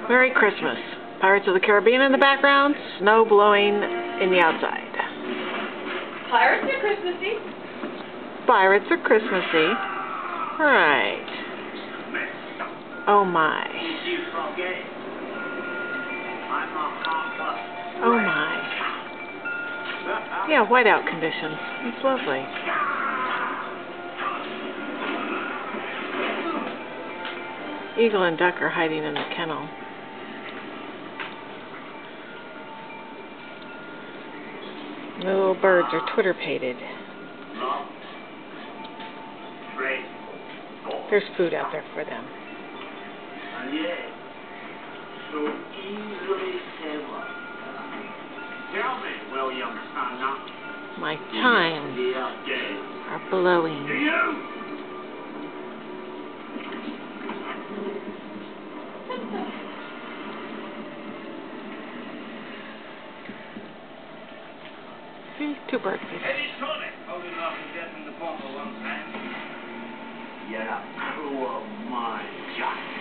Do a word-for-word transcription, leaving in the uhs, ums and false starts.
Merry Christmas. Pirates of the Caribbean in the background, snow blowing in the outside. Pirates are Christmassy. Pirates are Christmassy. Right. Oh my. Oh my. Yeah, whiteout conditions. It's lovely. Eagle and duck are hiding in the kennel. The little birds are twitter-pated. There's food out there for them. My chimes are blowing. See, two birds. Yeah, oh my God.